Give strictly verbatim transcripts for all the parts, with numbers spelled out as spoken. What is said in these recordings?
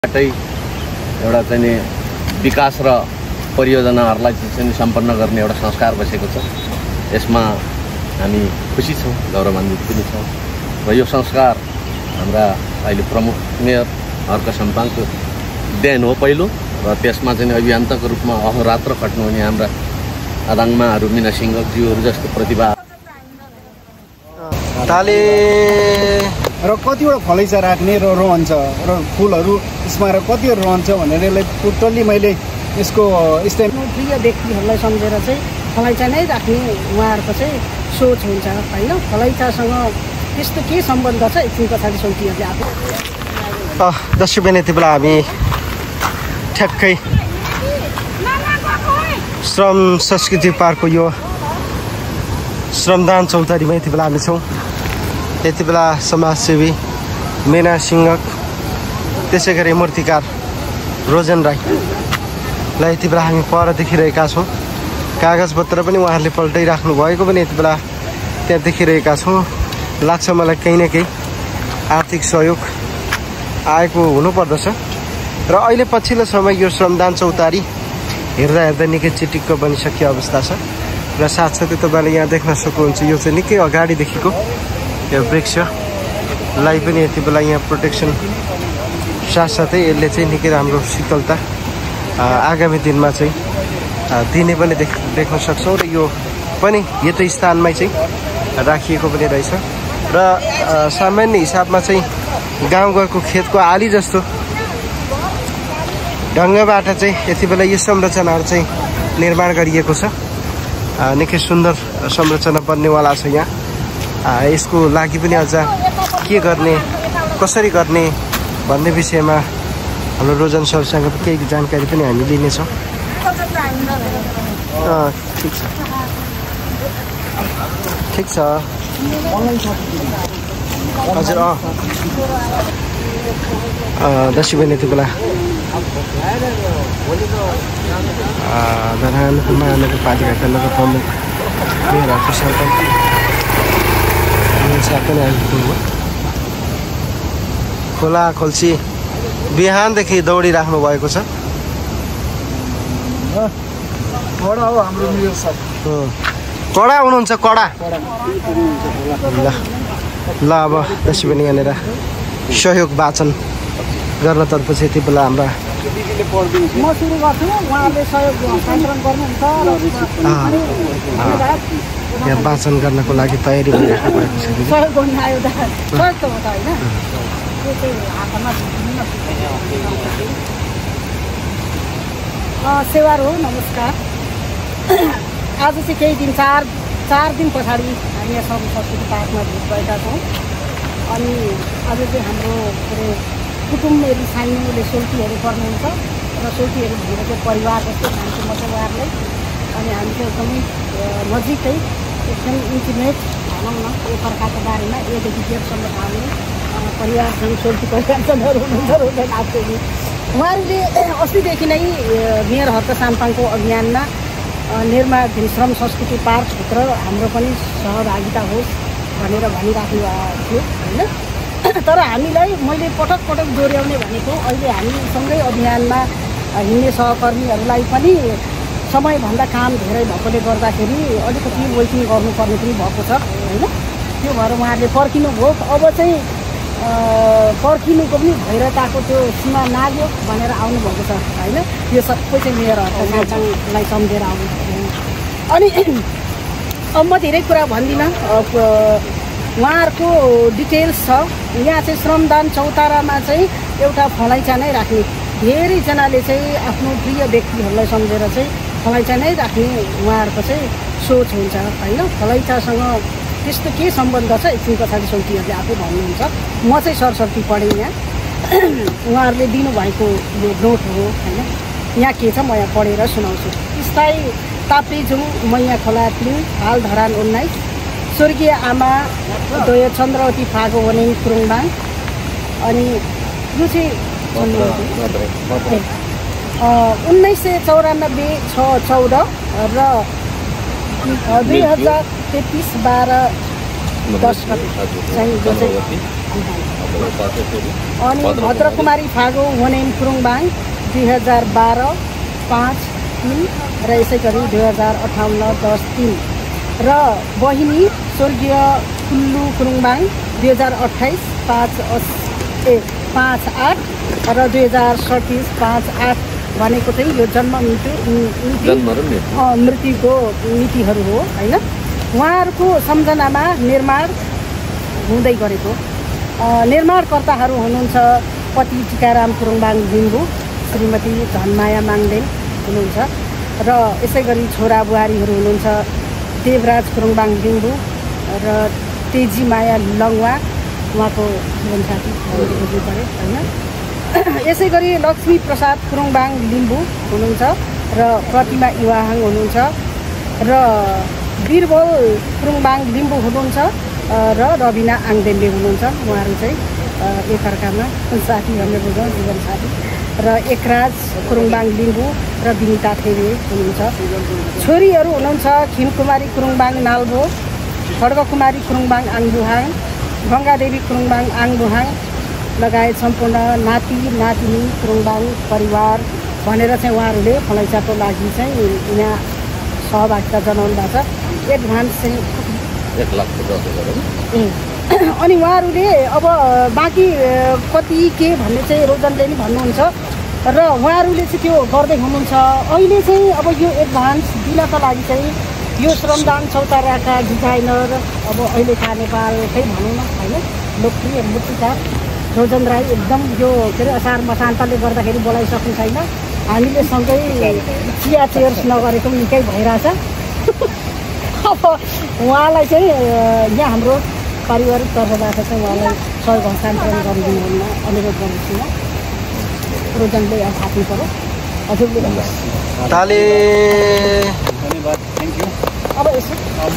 एउटा चाहिँ नि विकास र परियोजनाहरूलाई चाहिँ सम्पन्न गर्ने एउटा संस्कार बसेको छ। यसमा हामी खुसी छौँ, गौरवान्वित पनि छौँ र यो संस्कार हाम्रा अहिले प्रमुख मेयर हर्क साम्पाङको देन हो पहिलो र त्यसमा चाहिँ अभियन्ताको रूपमा अहोरात्र खट्नुहुने हाम्रा आदाङमाहरू मिना सिंहज्यूहरू जस्तो प्रतिभा ताले र कतिवटा फलैचा राख्ने र रहन्छ र फुलहरू यसमा र कतिवटा रहन्छ भनेर यसलाई टोटल्ली मैले यसको स्ट्याम्प प्रिय व्यक्तिहरूलाई सम्झेर चाहिँ फलैचा नै राख्ने उहाँहरूको चाहिँ सोच हुन्छ होइन। फलैचासँग त्यस्तो के सम्बन्ध छ एकछिन पछाडि सोचिहरूले आफू दर्शक बहिनी यति बेला हामी ठ्याक्कै श्रम संस्कृति पार्कको यो श्रमदान चौतारीमा यति बेला हामी छौँ। यति बेला समाजसेवी मेना सिंह त्यसै गरी मूर्तिकार रोजन राईलाई यति बेला हामी पर देखिरहेका छौँ। कागजपत्र पनि उहाँहरूले पल्टाइराख्नु भएको पनि यति बेला त्यहाँ देखिरहेका छौँ। लाग्छ मलाई केही न केही आर्थिक सहयोग आएको हुनुपर्दछ र अहिले पछिल्लो समय यो श्रमदान चौतारी हेर्दा हेर्दा निकै चिटिक्क बनिसकियो अवस्था छ र साथसाथै तपाईँले यहाँ देख्न सक्नुहुन्छ यो चाहिँ निकै अगाडिदेखिको यो वृक्षलाई पनि यति बेला यहाँ प्रोटेक्सन साथसाथै यसले चाहिँ निकै राम्रो शीतलता आगामी दिनमा चाहिँ दिने पनि देख देख्न सक्छौँ र यो पनि यतै स्थानमै चाहिँ राखिएको पनि रहेछ र सामान्य हिसाबमा चाहिँ गाउँघरको खेतको आली जस्तो ढङ्गबाट चाहिँ यति बेला यो संरचनाहरू चाहिँ निर्माण गरिएको छ। निकै सुन्दर संरचना बन्नेवाला छ यहाँ। यसको लागि पनि अझ के गर्ने कसरी गर्ने भन्ने विषयमा हाम्रो रोजन सरसँग केही जानकारी पनि हामी लिनेछौँ। ठिक छ ठिक छ हजुर अँ दर्शक बहिनी यति बेला धरान महानगरपालिकाका नगर प्रमुख मेयरहरूको सरकार पनि आइपुग्नु खोला खोल्सी बिहानदेखि दौडिराख्नु भएको छ। कडा हुनुहुन्छ कडा ल ल अब त्यसै पनि यहाँनिर सहयोग वाचन गर्न तर्फपछि यति बेला हाम्रा यहाँ वाचन गर्नको लागि तयारी भइराख्नु भएको छ। सेवार हो नमस्कार। आज चाहिँ केही दिन चार चार दिन पछाडि हामी यहाँ श्रम संस्कृति पार्कमा भेट भएका छौँ। अनि आज चाहिँ हाम्रो के अरे कुटुम्बहरू साइनोले सोल्टीहरू गर्नुहुन्छ र सोल्टीहरू भनेको परिवार जस्तो खान्छु म चाहिँ उहाँहरूलाई। अनि हामी चाहिँ एकदमै नजिकै एकदम इन्टिमेट भनौँ न एकअर्काको बारेमा एदेखि जेठसम्म आउने परिवारसँग सोल्टी परिवारसँगहरू हुनुहुन्छ रोजन आफूले। उहाँहरूले अस्तिदेखि नै मेयर हर्क साम्पाङको अभियानमा निर्माण श्रम संस्कृति पार्कभित्र हाम्रो पनि सहभागिता होस् भनेर भनिराख्नु भएको थियो होइन। तर हामीलाई मैले पटक पटक दोहोऱ्याउने भनेको अहिले हामी सँगै अभियानमा हिँड्ने सहकर्मीहरूलाई पनि समयभन्दा काम धेरै भएकोले गर्दाखेरि अलिकति वेटिङ गर्नुपर्ने पनि भएको छ होइन। त्यो भएर उहाँहरूले पर्खिनुभयो। अब चाहिँ पर्खिनुको पनि भइरहेको त्यो सीमा नाग्यो भनेर आउनुभएको छ होइन। यो सबै चाहिँ मेयर हर्कलाई सम्झेर आउनुभएको। अनि अब म धेरै कुरा भन्दिनँ, उहाँहरूको डिटेल्स छ यहाँ। चाहिँ श्रमदान चौतारामा चाहिँ एउटा फलैचा नै राख्ने, धेरैजनाले चाहिँ आफ्नो प्रिय व्यक्तिहरूलाई सम्झेर चाहिँ फलैचा नै राख्ने उहाँहरूको चाहिँ सोच हुन्छ होइन। फलैचासँग त्यस्तो के सम्बन्ध छ एकछिन पछाडि सोल्टीहरूले आफै भन्नुहुन्छ। म चाहिँ सरस्वती पढेँ यहाँ, उहाँहरूले दिनुभएको यो नोट हो होइन। यहाँ के छ म यहाँ पढेर सुनाउँछु। स्थायी ताप्लेजुङ मैया खोला तिन हाल धरान उन्नाइस स्वर्गीय आमा दय चन्द्रवती फागो वनेङ क्रुङबाङ। अनि यो चाहिँ उन्नाइस सय चौरानब्बे छ चौध र दुई हजार तेत्तिस बाह्र दस गते चाहिँ जो चाहिँ अनि भद्रकुमारी फागु वनेम कुरुङबाङ दुई हजार बाह्र पाँच तिन र यसै गरी दुई हजार अठाउन्न दस तिन र बहिनी स्वर्गीय कुल्लु कुरुङबाङ दुई हजार अठाइस पाँच ए पाँच आठ र दुई हजार सडतिस पाँच आठ भनेको चाहिँ यो जन्म मृत्यु मृत्युको मितिहरू हो होइन। उहाँहरूको सम्झनामा निर्माण हुँदै गरेको निर्माणकर्ताहरू हुनुहुन्छ पति टिकाराम कुरुङबाङ लिम्बू, श्रीमती धनमाया माङदेन हुनुहुन्छ र यसै गरी छोरा बुहारीहरू हुनुहुन्छ देवराज कुरुङबाङ लिम्बू र तेजी माया लङवा उहाँको जीवनसाथी बुझ्नु पऱ्यो होइन। यसै गरी लक्ष्मी प्रसाद कुरुङबाङ लिम्बू हुनुहुन्छ र प्रतिमा इवाहाङ हुनुहुन्छ र वीरबल कुरुङबाङ लिम्बू हुनुहुन्छ र रबिना आङदेनले हुनुहुन्छ। उहाँहरू चाहिँ एकअर्कामा साथी भन्ने बुझौँ जीवनसाथी र एकराज कुरुङबाङ लिम्बू र विनिता थेरे हुनुहुन्छ। छोरीहरू हुनुहुन्छ खिमकुमारी कुरुङबाङ नाल्बो, खड्गकुमारी कुरुङबाङ आङबुहाङ, गङ्गादेवी कुरुङबाङ आङबुहाङ लगायत सम्पूर्ण नाति नातिनी कुरुङबाङ परिवार भनेर चाहिँ उहाँहरूले फलैचाको लागि चाहिँ यहाँ सहभागिता जनाउनु भएको छ। एडभान्स चाहिँ एक लाख दस हजार अनि उहाँहरूले अब बाँकी कति के भन्ने चाहिँ रोजनले नि भन्नुहुन्छ र उहाँहरूले चाहिँ त्यो गर्दै हुनुहुन्छ। अहिले चाहिँ अब यो एडभान्स दिनका लागि चाहिँ यो श्रमदान चौताराका डिजाइनर अब अहिलेका नेपालकै भनौँ न होइन लोकप्रिय मूर्तिकार रोजन राई एकदम यो के अरे असार मसान्तले गर्दाखेरि बोलाइसक्नु छैन। हामीले सँगै चिया चेयर्स नगरेको पनि निकै भइरहेछ। अब उहाँलाई चाहिँ यहाँ हाम्रो पारिवारिक तर्फबाट चाहिँ उहाँलाई सहयोग हस्तान्तरण गरिदिनु हुन अनुरोध गर्छु। रोजनले यहाँ थाप्नु पऱ्यो हजुरले ताले धन्यवाद थ्याङ्क यू। अब यसो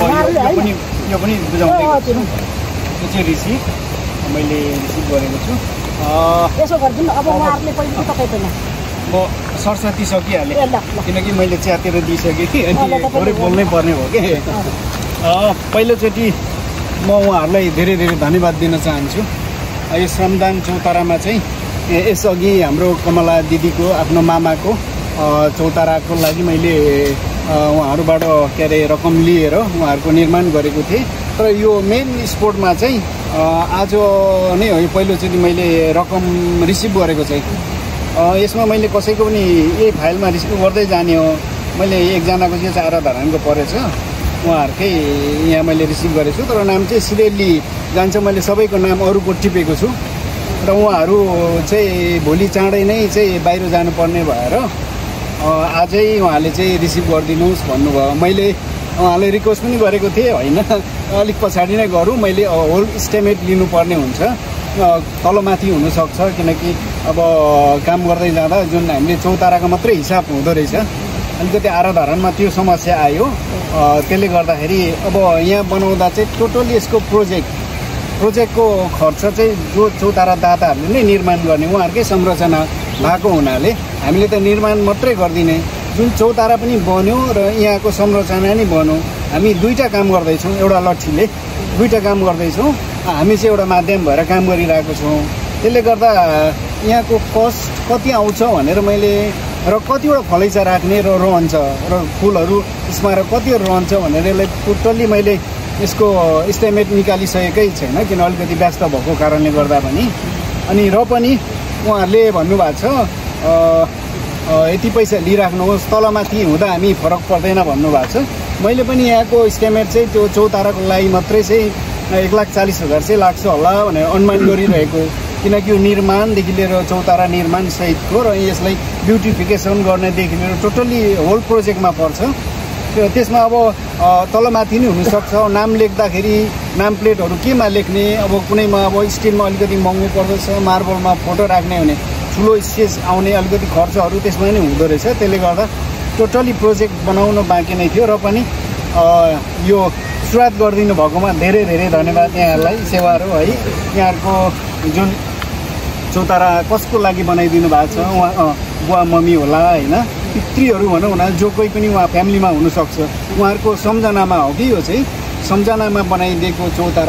यो पनि बुझाउँदै यो चाहिँ रिसिभ मैले रिसिभ गरेको छु। यसो गरिदिनु अब उहाँहरूले पहिले तपाईँ पहिला म सरस्वती सकिहालेँ किनकि मैले च्यातेर दिइसकेँ कि अनि थोरै बोल्नै पर्ने भयो कि। पहिलोचोटि म उहाँहरूलाई धेरै धेरै धन्यवाद दिन चाहन्छु। यो श्रमदान चौतारामा चाहिँ यसअघि हाम्रो कमला दिदीको आफ्नो मामाको चौताराको लागि मैले उहाँहरूबाट के अरे रकम लिएर उहाँहरूको निर्माण गरेको थिएँ। तर यो मेन स्पोर्टमा चाहिँ आज नै हो पहिलोचोटि मैले रकम रिसिभ गरेको चाहिँ। यसमा मैले कसैको पनि यही फाइलमा रिसिभ गर्दै जाने हो। मैले एकजनाको चाहिँ चार धरानको परेछ उहाँहरूकै यहाँ मैले रिसिभ गरेको छु तर नाम चाहिँ सिरियल्ली जान्छ। मैले सबैको नाम अरूको टिपेको छु र उहाँहरू चाहिँ भोलि चाँडै नै चाहिँ बाहिर जानुपर्ने भएर आजै उहाँले चाहिँ रिसिभ गरिदिनुहोस् भन्नुभयो। मैले उहाँले रिक्वेस्ट पनि गरेको थिएँ होइन अलिक पछाडि नै गरौँ, मैले होल इस्टिमेट लिनुपर्ने हुन्छ तलमाथि हुनसक्छ किनकि अब काम गर्दै जाँदा जुन हामीले चौताराको मात्रै हिसाब हुँदो रहेछ अलिकति आराधरणमा त्यो समस्या आयो। त्यसले गर्दाखेरि अब यहाँ बनाउँदा चाहिँ टोटली यसको प्रोजेक्ट प्रोजेक्टको खर्च चाहिँ जो चौतारा दाताहरूले नै निर्माण गर्ने उहाँहरूकै संरचना भएको हुनाले हामीले त निर्माण मात्रै गरिदिने जुन चौतारा पनि बन्यो र यहाँको संरचना नै बन्यो। हामी दुईवटा काम गर्दैछौँ, एउटा लट्ठीले दुईवटा काम गर्दैछौँ। हामी चाहिँ एउटा माध्यम भएर काम गरिरहेको छौँ। त्यसले गर्दा यहाँको कस्ट कति आउँछ भनेर मैले र कतिवटा फलैचा राख्ने र रहन्छ र फुलहरू यसमा र कतिहरू रहन्छ भनेर यसलाई टोटल्ली मैले यसको इस्टिमेट निकालिसकेकै छैन किन अलिकति व्यस्त भएको कारणले गर्दा पनि। अनि र पनि उहाँहरूले भन्नुभएको छ यति पैसा लिइराख्नुहोस् तलमाथि हुँदा हामी फरक पर्दैन भन्नुभएको छ। मैले पनि यहाँको इस्टिमेट चाहिँ त्यो चौताराको लागि मात्रै चाहिँ एक लाख चालिस हजार चाहिँ लाग्छ होला भनेर अनुमान गरिरहेको किनकि यो निर्माणदेखि लिएर चौतारा निर्माण सहितको र यसलाई ब्युटिफिकेसन गर्नेदेखि लिएर टोटल्ली होल प्रोजेक्टमा पर्छ। त्यसमा अब तलमाथि नै हुनसक्छ। नाम लेख्दाखेरि नाम प्लेटहरू केमा लेख्ने अब कुनैमा अब स्टिलमा अलिकति महँगो पर्दछ, मार्बलमा फोटो राख्ने भने ठुलो स्टेज आउने अलिकति खर्चहरू त्यसमा नै हुँदो रहेछ। त्यसले गर्दा टोटली प्रोजेक्ट बनाउन बाँकी नै थियो र पनि यो सुरुवात गरिदिनु भएकोमा धेरै धेरै धन्यवाद यहाँहरूलाई सेवाहरू है। यहाँहरूको जुन चौतारा कसको लागि बनाइदिनु भएको छ उहाँ बुवा मम्मी होला होइन पितृहरू भनौँ न जो कोही पनि उहाँ फ्यामिलीमा हुनसक्छ उहाँहरूको सम्झनामा हो कि यो चाहिँ सम्झनामा बनाइदिएको चौतारा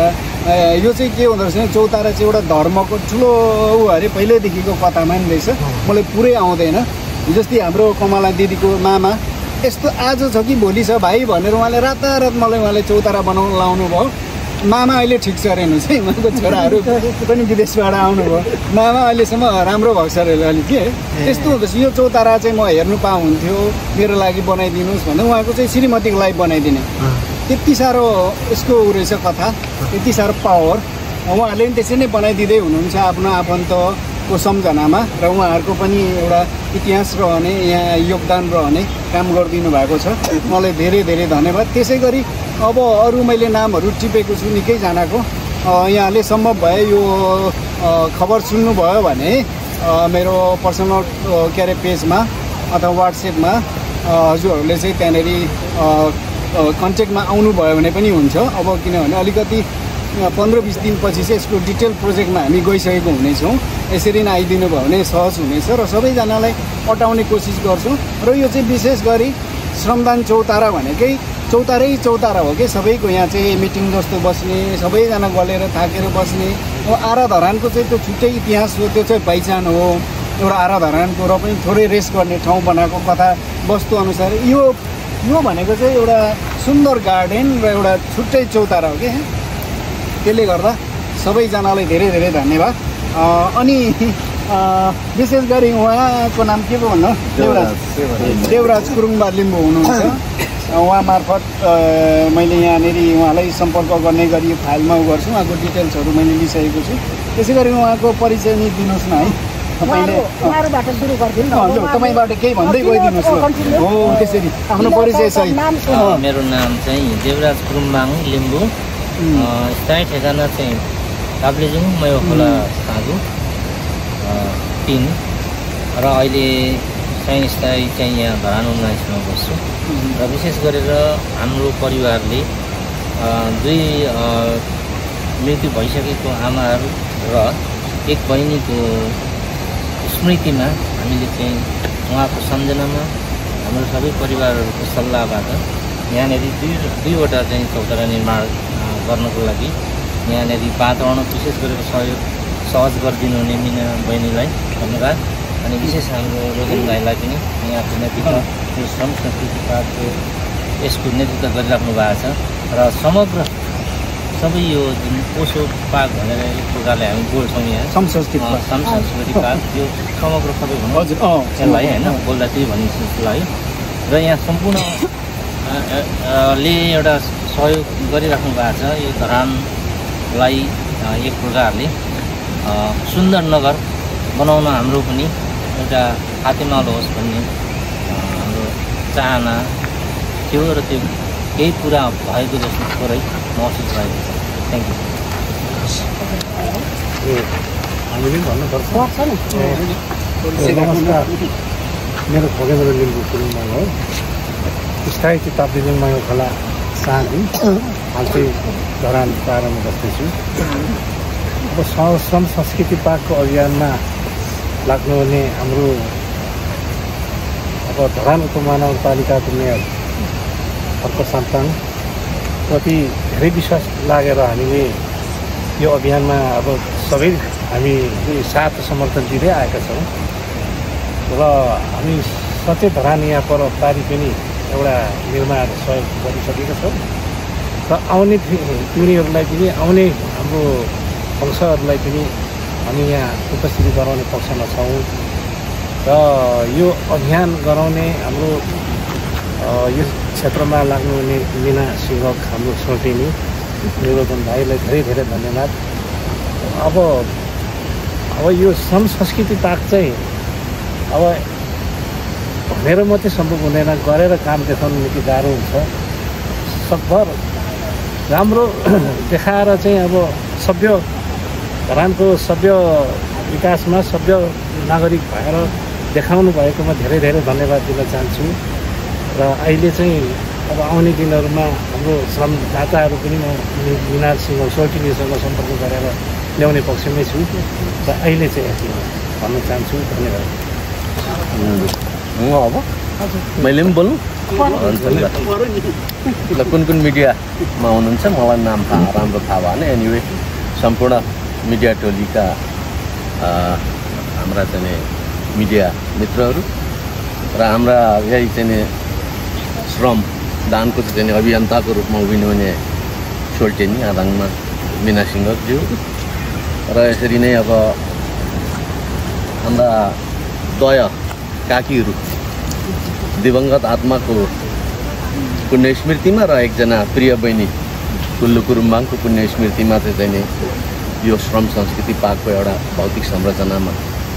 यो चाहिँ के हुँदो रहेछ भने चौतारा चाहिँ एउटा धर्मको ठुलो ऊ अरे पहिल्यैदेखिको कथा मानिरहेछ मलाई पुरै आउँदैन। जस्तै हाम्रो कमला दिदीको मामा यस्तो आज छ कि भोलि छ भाइ भनेर उहाँले रातारात मलाई उहाँले चौतारा बनाउन लाउनु भयो। मामा अहिले ठिक छ अरे हेर्नुहोस् है, उहाँको छोराहरू पनि विदेशबाट आउनुभयो। मामा अहिलेसम्म राम्रो भएको छ अरे अलिक के त्यस्तो हुँदैछ। यो चौतारा चाहिँ म हेर्नु पाउँथ्यो, मेरो लागि बनाइदिनुहोस् भन्दा उहाँको चाहिँ श्रीमतीको लागि बनाइदिने त्यति साह्रो यसको ऊ रहेछ कथा, त्यति साह्रो पावर। उहाँहरूले पनि त्यसै नै बनाइदिँदै हुनुहुन्छ आफ्नो आफन्तको सम्झनामा र उहाँहरूको पनि एउटा इतिहास रहने यहाँ योगदान रहने काम गरिदिनु भएको छ। मलाई धेरै धेरै धन्यवाद। त्यसै गरी अब अरू मैले नामहरू टिपेको छु निकैजनाको। यहाँले सम्भव भए यो खबर सुन्नुभयो भने मेरो पर्सनल के अरे पेजमा अथवा वाट्सएपमा हजुरहरूले चाहिँ त्यहाँनिर कन्ट्याक्टमा आउनुभयो भने पनि हुन्छ। अब किनभने अलिकति पन्ध्र बिस दिनपछि चाहिँ यसको डिटेल प्रोजेक्टमा हामी गइसकेको हुनेछौँ। यसरी नै आइदिनु भयो भने सहज हुनेछ र सबैजनालाई अटाउने कोसिस गर्छौँ। र यो चाहिँ विशेष गरी श्रमदान चौतारा भनेकै चौतारै चौतारा हो कि सबैको यहाँ चाहिँ मिटिङ जस्तो बस्ने, सबैजना गलेर थाकेर बस्ने। अब आराधरानको चाहिँ त्यो छुट्टै इतिहास हो, त्यो चाहिँ पहिचान हो एउटा आराधरानको, र पनि थोरै रेस्ट गर्ने ठाउँ बनाएको कथा वस्तु अनुसार यो यो भनेको चाहिँ एउटा सुन्दर गार्डन र एउटा छुट्टै चौतारा हो कि। त्यसले गर्दा सबैजनालाई धेरै धेरै धन्यवाद। अनि विशेष गरी उहाँको नाम के पो भन्नु, देवराज देवराज कुरुङबा लिम्बू हुनुहुन्छ। उहाँ मार्फत मैले यहाँनिर उहाँलाई सम्पर्क गर्ने गरी यो फाइलमा उ गर्छु, उहाँको डिटेल्सहरू मैले लिइसकेको छु। त्यसै गरी उहाँको परिचय नि दिनुहोस् न है तपाईँले। तपाईँबाट केही भन्दै गइदिनुहोस् न। हो त्यसरी आफ्नो परिचय सही। मेरो नाम चाहिँ देवराज कुरुम्बाङ लिम्बू, स्थायी ठेगाना चाहिँ काप्लेजुङ मयो खोला साँगु तिन, र अहिले चाहिँ स्थायी चाहिँ यहाँ धरान उन्नाइसमा बस्छु। र विशेष गरेर हाम्रो परिवारले दुई मृत्यु भइसकेको आमाहरू र एक बहिनीको स्मृतिमा हामीले चाहिँ उहाँको सम्झनामा हाम्रो सबै परिवारहरूको सल्लाहबाट यहाँनिर दुई दुईवटा चाहिँ चौतारा निर्माण गर्नको लागि यहाँनिर वातावरण विशेष गरेर सहयोग सहज गरिदिनु हुने मिना बहिनीलाई धन्यवाद। अनि विशेष हाम्रो रोजन भाइलाई पनि यहाँको नेतृत्व यो श्रम संस्कृति पार्कको यसको नेतृत्व गरिराख्नु भएको छ। र समग्र सबै यो जुन पोसो पार्क भनेर एक प्रकारले हामी बोल्छौँ यहाँ श्रम संस्कृति श्रम संस्कृति पार्क, यो समग्र सबै भन्नु हजुर यसलाई होइन बोल्दा त्यही भनिन्छ यसलाई। र यहाँ सम्पूर्ण ले एउटा सहयोग गरिराख्नु भएको छ। यो धरानलाई एक प्रकारले सुन्दर नगर बनाउन हाम्रो पनि एउटा हातेमालो होस् भन्ने हाम्रो चाहना थियो र त्यो केही पुरा भएको जस्तो थोरै महसुस भएको छ। Thank you. हामीले भन्नुपर्छ। मेरो खोगेन्द्र लिम्बू कुरुङबाङ हो, स्थायी चाहिँ ताप्लेजुङ मयो खोला साँगु, हाल चाहिँ धरान पारमा बस्दैछु। अब श्रम संस्कृति पार्कको अभियानमा लाग्नुहुने हाम्रो अब धरान उपमहानगरपालिकाको मेयर अर्को सन्तान प्रति धेरै विश्वास लागेर हामीले यो अभियानमा अब सबै हामी साथ समर्थन दिँदै आएका छौँ। र हामी सचेत धरान यहाँ पर पारी पनि एउटा निर्माण सहयोग गरिसकेका छौँ र आउने पिँढीहरूलाई पनि आउने हाम्रो वंशहरूलाई पनि हामी यहाँ उपस्थिति गराउने पक्षमा छौँ। र यो अभियान गराउने हाम्रो यो क्षेत्रमा लाग्नुहुने मिना सिंहक हाम्रो छोटिनी निरोधन भाइलाई धेरै धेरै धन्यवाद। अब अब यो श्रम संस्कृति पार्क चाहिँ अब भनेर मात्रै सम्भव हुँदैन, गरेर काम देखाउनु निकै गाह्रो हुन्छ। सकभर राम्रो देखाएर चाहिँ अब सभ्य धरानको सभ्य विकासमा सभ्य नागरिक भएर देखाउनु भएकोमा धेरै धेरै धन्यवाद दिन चाहन्छु। र अहिले चाहिँ अब आउने दिनहरूमा हाम्रो श्रमदाताहरू पनि म मिनासिंह सोल्टिनीसँग सम्पर्क गरेर ल्याउने पक्षमै छु। र अहिले चाहिँ यति भन्न चाहन्छु। धन्यवाद। अब मैले पनि बोल्नु हुन्छ ल कुन कुन मिडियामा हुनुहुन्छ मलाई नाम थाहा राम्रो थाहा भएन एनिवे सम्पूर्ण मिडिया टोलीका हाम्रा चाहिँ मिडिया मित्रहरू र हाम्रा यही चाहिँ श्रम दानको चाहिँ अभियन्ताको रूपमा उभिनु हुने सोल्टेनी आदाङमा मिना सिंहज्यू र यसरी नै अब हाम्रा दय काकीहरू दिवंगत आत्माको पुण्य स्मृतिमा र एकजना प्रिय बहिनी कुल्लु कुरुम्बाङको पुण्य स्मृतिमा चाहिँ चाहिँ यो श्रम संस्कृति पार्कको एउटा भौतिक संरचनामा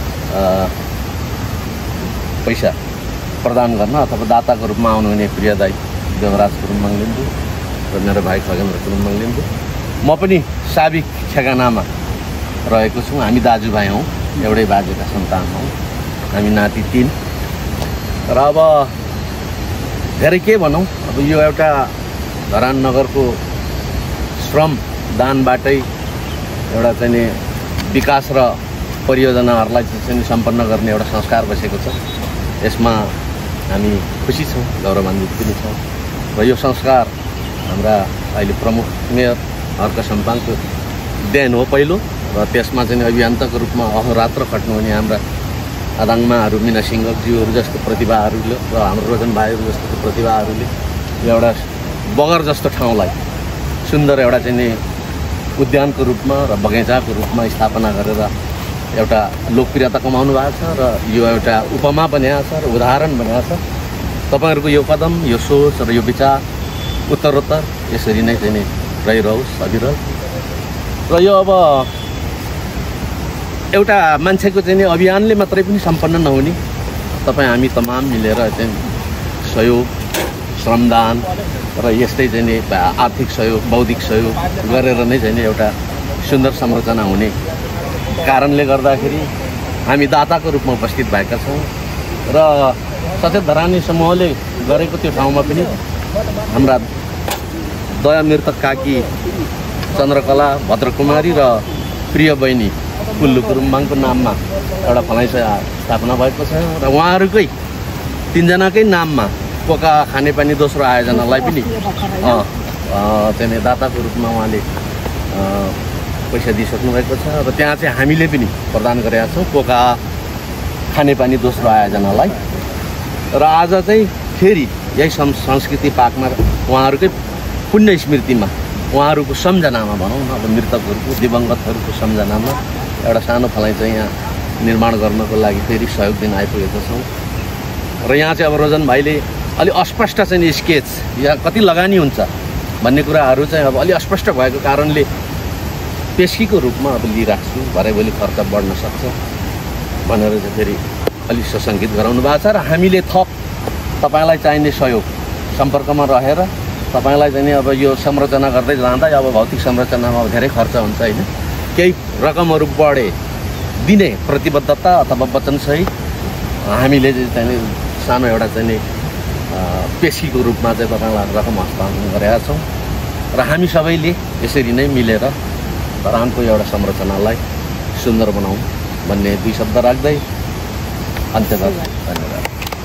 पैसा प्रदान गर्न अथवा दाताको रूपमा आउनुहुने प्रिय दाइ देवराज कुरुम्बाङ लिम्बू र मेरो भाइ खगेन्द्र कुरुम्बाङ लिम्बू म पनि साबिक ठेगानामा रहेको छु। हामी दाजुभाइ हौँ, एउटै बाजेका सन्तान हौँ, हामी नाति तिन। र अब धेरै के भनौँ, अब यो एउटा धरान नगरको श्रम दानबाटै एउटा चाहिँ विकास र परियोजनाहरूलाई चाहिँ सम्पन्न गर्ने एउटा संस्कार बसेको छ। यसमा हामी खुसी छौँ, गौरवान्वित पनि छौँ। र यो संस्कार हाम्रा अहिले प्रमुख मेयर हर्क साम्पाङको देन हो पहिलो, र त्यसमा चाहिँ अभियन्ताको रूपमा अहोरात्र खट्नुहुने हाम्रा आदाङमाहरू मिना सिंहज्यूहरू जस्तो प्रतिभाहरूले र हाम्रो रोजन भाइहरू जस्तो प्रतिभाहरूले यो एउटा बगर जस्तो ठाउँलाई सुन्दर एउटा चाहिँ उद्यानको रूपमा र बगैँचाको रूपमा स्थापना गरेर एउटा लोकप्रियता कमाउनु भएको छ र यो एउटा उपमा बनिएको छ र उदाहरण बनिएको छ। तपाईँहरूको यो कदम, यो सोच र यो विचार उत्तरोत्तर यसरी नै चाहिँ रहिरहोस् अविरल। र यो अब एउटा मान्छेको चाहिँ अभियानले मात्रै पनि सम्पन्न नहुने, तपाईँ हामी तमाम मिलेर चाहिँ सहयोग, श्रमदान र यस्तै चाहिँ आर्थिक सहयोग, बौद्धिक सहयोग गरेर नै चाहिँ एउटा सुन्दर संरचना हुने कारणले गर्दाखेरि हामी दाताको रूपमा उपस्थित भएका छौँ। र सचेत धरानी समूहले गरेको त्यो ठाउँमा पनि हाम्रा दया मृतक काकी चन्द्रकला भद्रकुमारी र प्रिय बहिनी कुल्लु कुरुम्बाङको नाममा एउटा फलाइसा स्थापना भएको छ। र उहाँहरूकै तिनजनाकै नाममा पोका खानेपानी दोस्रो आयोजनालाई पनि चाहिँ दाताको रूपमा उहाँले पैसा दिइसक्नु भएको छ। र त्यहाँ चाहिँ हामीले पनि प्रदान गरेका छौँ पोका खानेपानी दोस्रो आयोजनालाई। र आज चाहिँ फेरि यही संस्कृति पार्कमा उहाँहरूकै पुण्य स्मृतिमा, उहाँहरूको सम्झनामा भनौँ न, अब मृतकहरूको दिवंगतहरूको सम्झनामा एउटा सानो फलाइ चाहिँ यहाँ निर्माण गर्नको लागि फेरि सहयोग दिन आइपुगेका छौँ। र यहाँ चाहिँ अब रोजन भाइले अलि अस्पष्ट चाहिँ स्केच या कति लगानी हुन्छ भन्ने कुराहरू चाहिँ अब अलि अस्पष्ट भएको कारणले पेस्कीको रूपमा अब लिइरहेको छु, भरे भोलि खर्च बढ्न सक्छ भनेर चाहिँ फेरि अलिक सशङ्कित गराउनु भएको छ। र हामीले थप तपाईँलाई चाहिने सहयोग सम्पर्कमा रहेर तपाईँलाई चाहिँ अब यो संरचना गर्दै जाँदा अब भौतिक संरचनामा धेरै खर्च हुन्छ होइन, केही रकमहरू बढे दिने प्रतिबद्धता अथवा वचनसहित हामीले चाहिँ सानो एउटा चाहिँ पेस्कीको रूपमा चाहिँ तपाईँलाई रकम हस्तान्तरण गरेका छौँ। र हामी सबैले यसरी नै मिलेर धरानको एउटा संरचनालाई सुन्दर बनाउँ भन्ने दुई शब्द राख्दै अन्त्य गर्छु। धन्यवाद।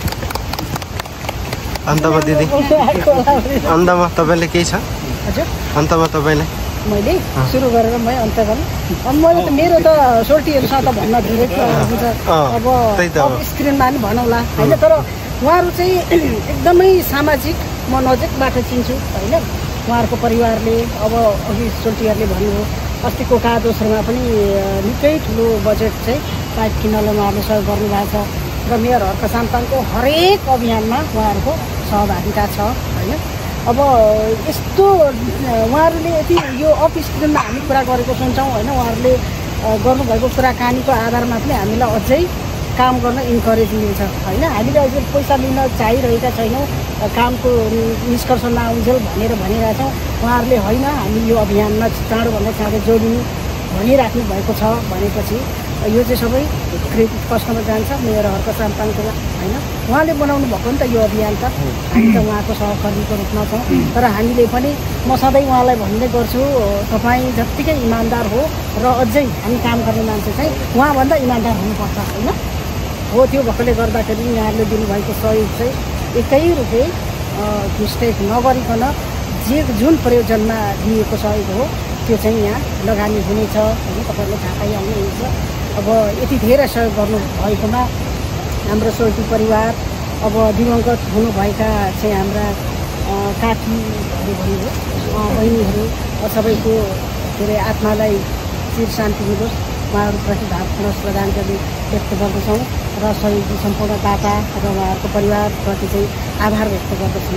अन्तमा दिदी, अन्तमा तपाईँले केही छ? हजुर, अन्तमा तपाईँले मैले सुरु गरेर मै अन्त गरेँ। अब मैले त मेरो त सोल्टीहरूसँग त भन्न धेरै हुन्छ, अब स्क्रिनमा पनि भनौँला होइन। तर उहाँहरू चाहिँ एकदमै सामाजिक, म नजिकबाट चिन्छु होइन। उहाँहरूको परिवारले अब अघि सोल्टीहरूले भन्नुभयो, अस्ति कोका दोस्रोमा पनि निकै ठुलो बजेट चाहिँ पाइप किन्नलाई उहाँहरूले सहयोग गर्नुभएको छ। र मेयर हर्क साम्पाङको हरेक अभियानमा उहाँहरूको सहभागिता छ होइन। अब यस्तो उहाँहरूले यति यो अफ स्क्रिनमा हामी कुरा गरेको सुन्छौँ होइन, उहाँहरूले गर्नुभएको कुराकानीको आधारमा पनि हामीलाई अझै काम गर्न इन्करेज मिल्छ होइन। हामीले अझै पैसा लिन चाहिरहेका छैनौँ, कामको निष्कर्ष नआउन्जेल भनेर भनिरहेका छौँ। उहाँहरूले होइन हामी यो अभियानमा चाँडोभन्दा चाँडो जोडिनु भनिराख्नु भएको छ भनेपछि यो चाहिँ सबै क्रेडिट कसमा जान्छ, मेयर हर्क साम्पाङको होइन। उहाँले बनाउनु भएको नि त यो अभियान त, हामी त उहाँको सहकर्मीको रूपमा छौँ। तर हामीले पनि म सधैँ उहाँलाई भन्दै गर्छु, तपाईँ जत्तिकै इमान्दार हो र अझै हामी काम गर्ने मान्छे चाहिँ उहाँभन्दा इमान्दार हुनुपर्छ होइन। हो त्यो भएकोले गर्दाखेरि यहाँहरूले दिनुभएको सहयोग चाहिँ एकै रुपियाँ घुसपेठ नगरिकन जे जुन प्रयोजनमा दिएको सहयोग हो त्यो चाहिँ यहाँ लगानी हुनेछ होइन, तपाईँहरूले थाहा पाइहाल्नुहुन्छ। अब यति धेरै सहयोग गर्नुभएकोमा हाम्रो सोल्टी परिवार, अब दिवंगत हुनुभएका चाहिँ हाम्रा काकीहरू भन्नुभयो, बहिनीहरू सबैको के अरे आत्मालाई चिर शान्ति मिलोस्, उहाँहरूप्रति भावपूर्ण श्रद्धाञ्जली व्यक्त गर्दछौँ र सहयोगी सम्पूर्ण दाता र उहाँहरूको परिवारप्रति चाहिँ आभार व्यक्त गर्दछौँ।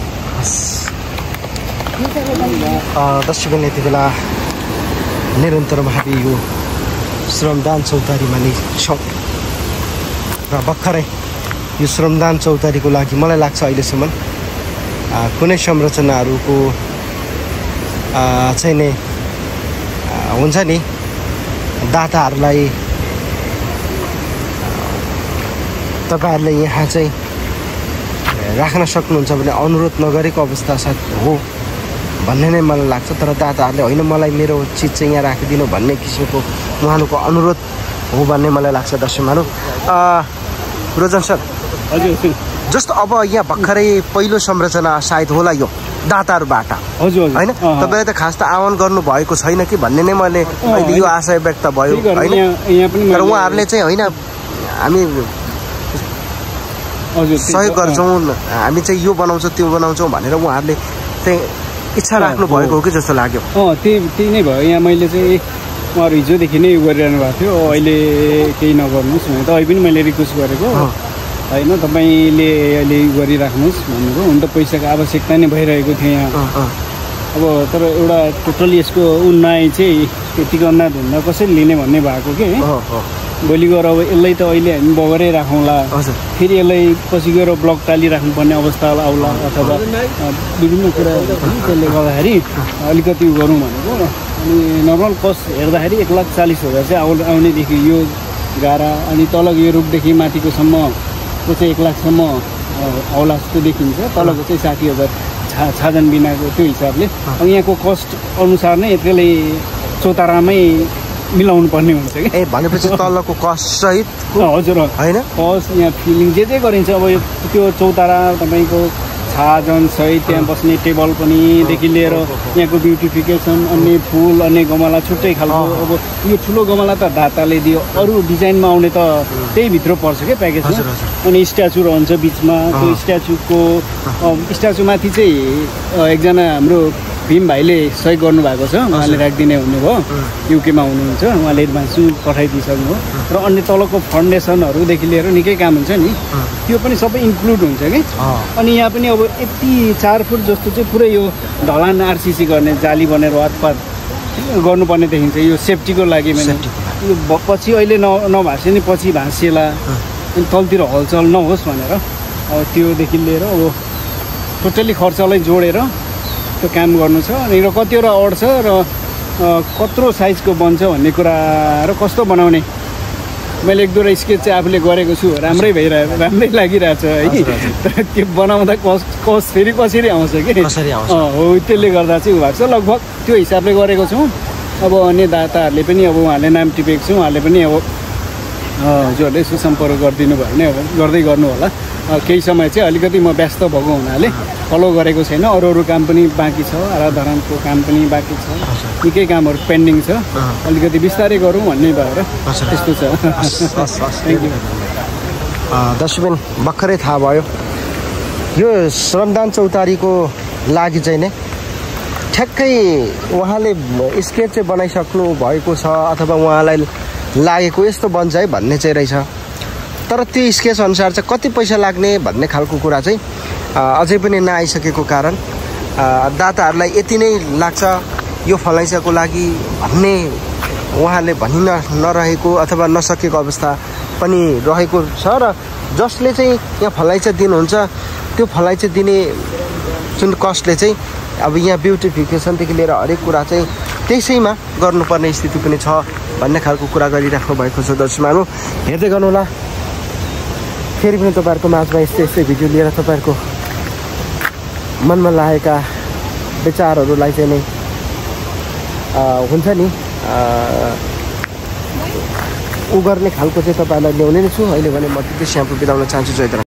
दर्शकगण, यति बेला निरन्तरमा हामी यो श्रमदान चौतारीमा नै छौँ र भर्खरै यो श्रमदान चौतारीको लागि मलाई लाग्छ अहिलेसम्म कुनै संरचनाहरूको चाहिँ नै हुन्छ नि दाताहरूलाई तपाईँहरूले यहाँ चाहिँ राख्न सक्नुहुन्छ भने अनुरोध नगरेको अवस्था सायद हो भन्ने नै मलाई लाग्छ। तर दाताहरूले होइन मलाई मेरो चिज चाहिँ यहाँ राखिदिनु भन्ने किसिमको उहाँहरूको अनुरोध हो भन्ने मलाई लाग्छ। दर्शकहरू, रोजन सर, हजुर, जस्तो अब यहाँ भर्खरै पहिलो संरचना सायद होला यो दाताहरूबाट, हजुर होइन? तपाईँले त खास त आह्वान गर्नु भएको छैन कि भन्ने नै मैले अहिले यो आशय व्यक्त भयो, होइन? तर उहाँहरूले चाहिँ होइन हामी सहयोग गर्छौँ, हामी चाहिँ यो बनाउँछौँ त्यो बनाउँछौँ भनेर उहाँहरूले चाहिँ इच्छा राख्नु भएको हो कि जस्तो लाग्यो। अँ त्यही त्यही नै भयो। यहाँ मैले चाहिँ उहाँहरू हिजोदेखि नै गरिरहनु भएको थियो, अहिले केही नगर्नुहोस् भने त अहिले पनि मैले रिक्वेस्ट गरेको होइन, तपाईँले अहिले गरिराख्नुहोस् भन्नुभयो। हुन त पैसाको आवश्यकता नै भइरहेको थियो यहाँ। अब तर एउटा टोटल यसको उन्नय चाहिँ त्यतिको अन्धाधुन्दा कसरी लिने भन्ने भएको के भोलि गएर अब यसलाई त अहिले हामी बगरै राखौँला, फेरि यसलाई पछि गएर ब्लक टालिराख्नुपर्ने अवस्था आउला अथवा विभिन्न कुराहरू त्यसले गर्दाखेरि अलिकति गरौँ भनेको। अनि नर्मल कस्ट हेर्दाखेरि एक लाख चालिस हजार चाहिँ आउ आउनेदेखि यो गारा अनि तलको यो रुखदेखि माथिकोसम्म त्यो चाहिँ एक लाखसम्म आउला जस्तो देखिन्छ। तलको चाहिँ साठी हजार छा छाजन बिनाको त्यो हिसाबले अब यहाँको कस्ट अनुसार नै यतिकै चौतारामै मिलाउनु पर्ने हुन्छ कि। ए भनेपछि तलको कस्ट सहित हजुर होइन, कस्ट यहाँ फिलिङ जे जे गरिन्छ अब यो त्यो चौतारा तपाईँको छाजन सहित त्यहाँ बस्ने टेबल पनिदेखि लिएर यहाँको ब्युटिफिकेसन, अन्य फुल, अन्य गमला छुट्टै खालको। अब यो ठुलो गमला त दाताले दियो, अरू डिजाइनमा आउने त त्यही भित्र पर्छ क्या प्याकेजमा। अनि स्ट्याचु रहन्छ बिचमा, त्यो स्ट्याचुको स्ट्याचुमाथि चाहिँ एकजना हाम्रो भीम भाइले सहयोग गर्नुभएको छ, उहाँले राखिदिने हुनुभयो, युकेमा हुनुहुन्छ, उहाँले एडभान्स पठाइदिइसक्नुभयो। र अन्य तलको फाउन्डेसनहरूदेखि लिएर निकै काम हुन्छ नि, त्यो पनि सबै इन्क्लुड हुन्छ कि। अनि यहाँ पनि अब यति चार फुट जस्तो चाहिँ पुरै यो ढलान आरसिसी गर्ने जाली बनेर वातपात गर्नुपर्ने देखिन्छ, यो सेफ्टीको लागि पनि। यो पछि अहिले न नभाँसे नि पछि भाँसिएला, अनि तलतिर हलचल नहोस् भनेर अब त्योदेखि लिएर अब टोटल्ली खर्चलाई जोडेर त्यो काम गर्नु छ। अनि र कतिवटा अड्छ र कत्रो साइजको बन्छ भन्ने कुरा र कस्तो बनाउने मैले एक दुईवटा स्केच चाहिँ आफूले गरेको छु, राम्रै भइरहेको राम्रै लागिरहेछ है। तर त्यो बनाउँदा कस्ट कस्ट फेरि कसरी आउँछ कि हो, त्यसले गर्दा चाहिँ उ भएको छ। लगभग त्यो हिसाबले गरेको छौँ। अब अन्य दाताहरूले पनि अब उहाँहरूले नाम टिपेको छु, उहाँहरूले पनि अब हजुरहरूले सुसम्पर्क गरिदिनु भयो भने अब गर्दै गर्नु होला। केही समय चाहिँ अलिकति म व्यस्त भएको हुनाले फलो गरेको छैन, अरू अरू काम पनि बाँकी छ, आराधनाको काम पनि बाँकी छ, निकै कामहरू पेन्डिङ छ, अलिकति बिस्तारै गरौँ भन्ने भएर त्यस्तो छ। Thank you. दर्शकबिन, भर्खरै थाहा भयो यो श्रमदान चौतारीको लागि चाहिँ नै ठ्याक्कै उहाँले स्केच चाहिँ बनाइसक्नु भएको छ अथवा उहाँलाई लागेको यस्तो बन्छ है भन्ने चाहिँ रहेछ। तर त्यो स्केच अनुसार चाहिँ कति पैसा लाग्ने भन्ने खालको कुरा चाहिँ अझै पनि नआइसकेको कारण दाताहरूलाई यति नै लाग्छ यो फलाइसाको लागि भन्ने उहाँले भनि नरहेको अथवा नसकेको अवस्था पनि रहेको छ। र जसले चाहिँ यहाँ फलाइचा दिनुहुन्छ त्यो फलाइचा दिने जुन कस्टले चाहिँ अब यहाँ ब्युटिफिकेसनदेखि लिएर हरेक कुरा चाहिँ त्यसैमा गर्नुपर्ने स्थिति पनि छ भन्ने खालको कुरा गरिराख्नु भएको छ। दर्शकहरू हेर्दै गर्नुहोला, फेरि पनि तपाईँहरूको माझमा यस्तै यस्तै भिडियो लिएर तपाईँहरूको मनमा लागेका विचारहरूलाई चाहिँ नै हुन्छ नि उ गर्ने खालको चाहिँ तपाईँहरूलाई ल्याउने नै छु। अहिले भने म त्यति स्याम्पू बिताउन चाहन्छु। जय